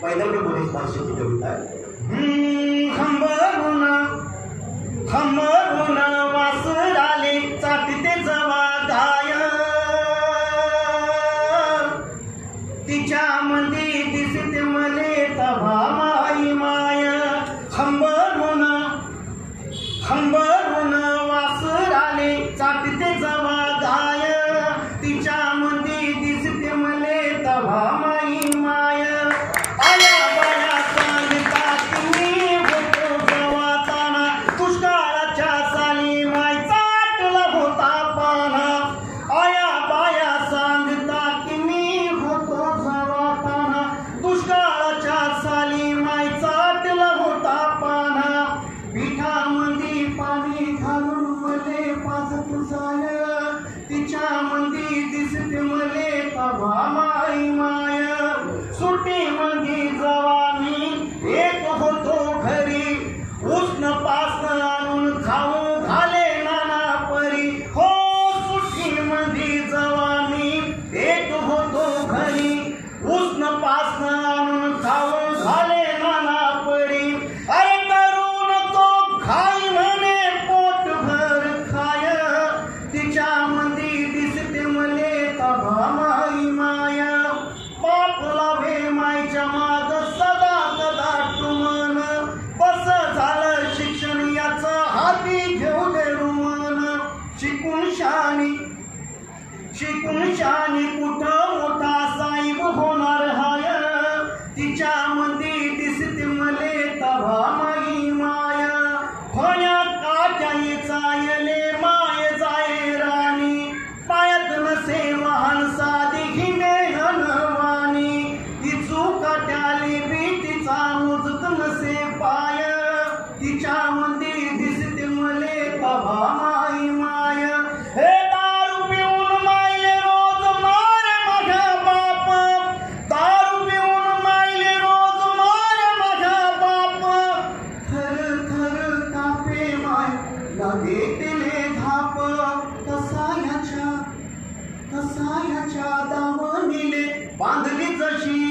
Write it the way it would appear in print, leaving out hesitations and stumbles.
पैदल पोलीस भाषेची कविता आहे. खंबरून वासराले चाटते जवा गाय, तिच्या मध्ये दिसते मले तवा माई माय. खंबरून वासराले चाटते जवा गाय, तिच्या मध्ये दिसते मले तवा माई माय. आया बाया सांगतात मी होतो जवाताना, दुष्काळाच्या साली माय चाटला होता पाना. आया बाया सांगतात मी होतो जवाताना, दुष्काळाच्या साली माय चाटला होता पाना. पिठामध्ये पाणी घालून मले पाजत जाय, तिच्या मध्ये दिसते मले तवा माई माय. सुट्टीमध्ये जवानी एक होतो घरी, उष्ण पासन आणून खाऊ घाले नाना परी. हो सुट्टीमध्ये जवानी एक होतो घरी, उष्ण पासन आणून खाऊ घाले नाना परी. अरे करू नको खाई म्हणे पोटभर खाय, तिच्या मध्ये दिसते मले तवा माई माय. पाप लावे मायच्या माग सदा सदा टुमन, बस झालं शिक्षण याचं हाती घेऊ दे रुमन. शिकून शानी कुठं मोठा साहेब होणार हाय, तिच्या मध्ये दिसते मले तवा माई माय. खोया काट्याई चायले माय जाय राणी, पायात नसे वाहन साधी घिमे हनवानी. तिचू काट्याली भीतीचा मुजत नसे पाय, तिच्या मध्ये दिसते मले तवा माई माय. हे दारू पिऊन मायले रोज मारे माझा बाप, दारू पिऊन मायले रोज मारे माझा बाप. थर थर कापे माय लागे तिले धाप, तसा याच्या दावणीले बांधली जशी